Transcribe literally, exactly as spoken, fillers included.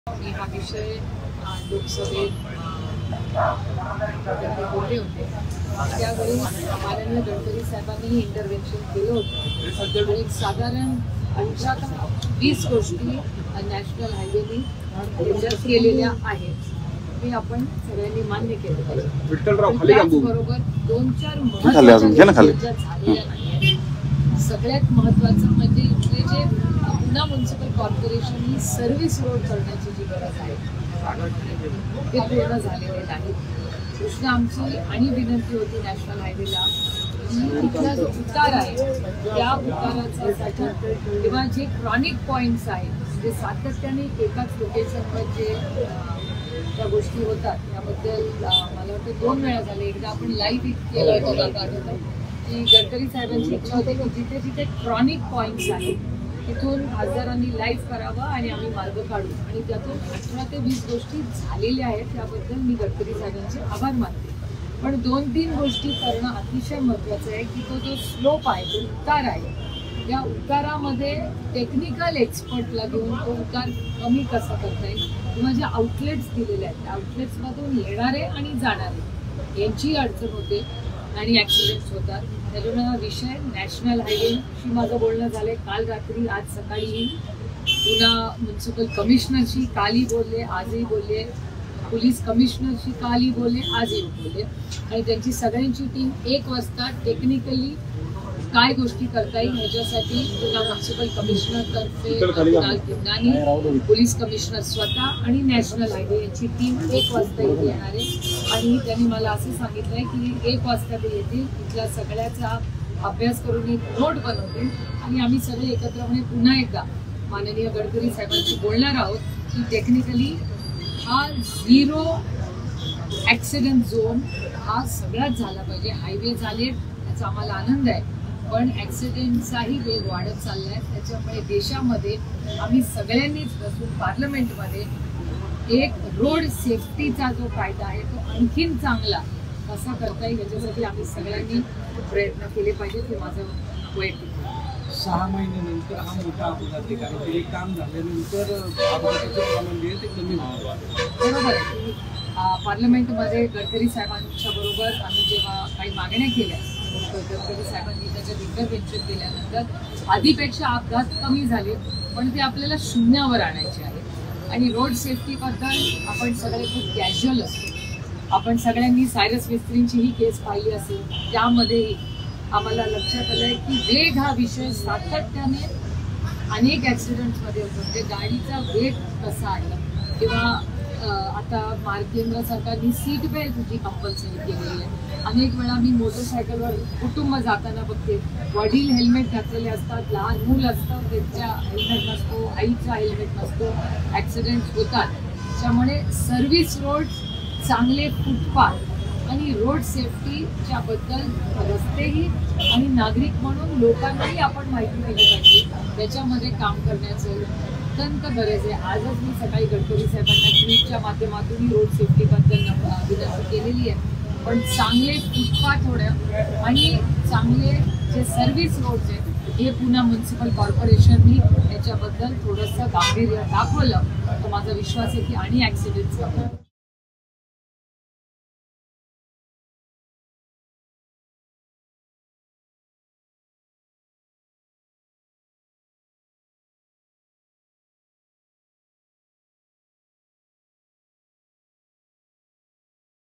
मी हा विषय लोकसभेत बोलले होते त्यावेळी माननीय गडकरी साहेबांनी इंटरव्हेन्शन केलं होतं आणि साधारण अठरा वीस गोष्टी नॅशनल हायवेनी केलेल्या आहेत हे आपण सगळ्यांनी मान्य केलं पाहिजे। त्याचबरोबर दोन चार महत्त्वाच्या झालेल्या नाही। सगळ्यात महत्त्वाचं म्हणजे इथले जे पुणे म्युनिसिपल कॉर्पोरेशन ही सर्व्हिस रोड करण्याची जी गरज आहे ते पूर्ण झालेले नाही। प्रश्न आमची आणि विनंती होती नॅशनल हायवेला की इथला जो उतार आहे त्या उतारासाठी किंवा जे क्रॉनिक पॉईंट्स आहेत जे सातत्याने एकाच लोकेशनवर जे त्या गोष्टी होतात त्याबद्दल मला वाटतं दोन वेळा झाले। एकदा आपण लाईव्ह केलं होतं आठवतं की गडकरी साहेबांची इच्छा होती की जिथे जिथे क्रॉनिक पॉईंट्स आहेत तिथून खासदारांनी लाईव्ह करावं आणि आम्ही मार्ग काढू आणि त्यातून अठरा ते वीस गोष्टी झालेल्या आहेत त्याबद्दल मी गडकरी साहेबांचे आभार मानते। पण दोन तीन गोष्टी करणं अतिशय महत्त्वाचं आहे की तो जो स्लोप आहे तो उतार आहे या उतारामध्ये टेक्निकल एक्सपर्टला घेऊन तो उतार कमी कसा करता येईल किंवा जे आउटलेट्स दिलेले आहेत त्या आउटलेट्समधून येणारे आणि जाणारे यांची अडचण होते आणि ॲक्सिडेंट्स होतात। त्याच्यामुळे हा विषय नॅशनल हायवेशी माझं बोलणं झालं काल रात्री आज सकाळीही पुणे म्युनिसिपल कमिशनरशी कालही बोलले आजही बोलले पोलीस कमिशनरशी कालही बोलले आजही बोलले आणि त्यांची सगळ्यांची टीम एक वाजता टेक्निकली काय गोष्टी करता येईल ह्याच्यासाठी पुणे म्युनिसिपल कमिशनरतर्फे कुणाल किंदानी पोलीस कमिशनर स्वतः आणि नॅशनल हायवे यांची टीम एक वाजता इथे येणार आहे आणि त्यांनी मला असं सांगितलं आहे की एक वाजता ते येतील इथल्या सगळ्याचा अभ्यास करून एक नोट बनवतील आणि आम्ही सगळे एकत्रपणे पुन्हा एकदा माननीय गडकरी साहेबांशी बोलणार आहोत की टेक्निकली हा झिरो ॲक्सिडेंट झोन हा सगळ्यात झाला पाहिजे। हायवे झाले त्याचा आम्हाला आनंद आहे पण ॲक्सिडेंटचाही वेग वाढत चालला आहे। त्याच्यामुळे देशामध्ये आम्ही सगळ्यांनीच बसून पार्लमेंटमध्ये एक रोड सेफ्टीचा जो कायदा आहे तो आणखीन चांगला कसा करता येईल याच्यासाठी आम्ही सगळ्यांनी प्रयत्न केले पाहिजेत हे माझं वैयक्तिक। सहा महिन्यानंतर हा मोठा अपघात आहे कारण ते काम झाल्यानंतर अपघाताचं प्रमाण जे ते कमी होतं। बरोबर आहे की पार्लमेंटमध्ये गडकरी साहेबांच्या बरोबर आम्ही जेव्हा काही मागण्या केल्या गडकरी साहेबांनी त्याच्यात इंटरव्हेन्शन केल्यानंतर आधीपेक्षा अपघात कमी झाले पण ते आपल्याला शून्यावर आणायचे आहे आणि रोड सेफ्टीबद्दल आपण सगळे खूप कॅज्युअल असतो। आपण सगळ्यांनी सायरस मिस्त्रींची ही केस पाहिली असेल त्यामध्येही आम्हाला लक्षात आलं आहे की वेग हा विषय सातत्याने अनेक ॲक्सिडेंट्समध्ये होतो म्हणजे गाडीचा वेग कसा आहे किंवा आता मार केंद्र सरकारने सीट बेल्ट जी कंपल्सरी केलेली आहे। अनेक वेळा मी मोटरसायकलवर कुटुंब जाताना बघते वडील हेल्मेट घातलेले असतात लहान मूल असतं त्यांच्या हेल्मेट नसतो आईचा हेल्मेट नसतो ॲक्सिडेंट्स होतात। त्यामुळे सर्व्हिस रोड चांगले फुटपाथ आणि रोड सेफ्टीच्याबद्दल रस्तेही आणि नागरिक म्हणून लोकांनाही आपण माहिती दिली पाहिजे त्याच्यामध्ये काम करण्याचं अत्यंत गरज आहे। आजच मी सकाळी गडकरी साहेबांना ट्विटच्या माध्यमातून रोड सेफ्टीबद्दल विनंती केलेली आहे पण चांगले फुटपाथ होणं आणि चांगले जे सर्व्हिस रोड्स आहेत हे पुणे म्युनिसिपल कॉर्पोरेशननी याच्याबद्दल थोडंसं गांभीर्य दाखवलं तर माझा विश्वास आहे की आणि ॲक्सिडेंट्स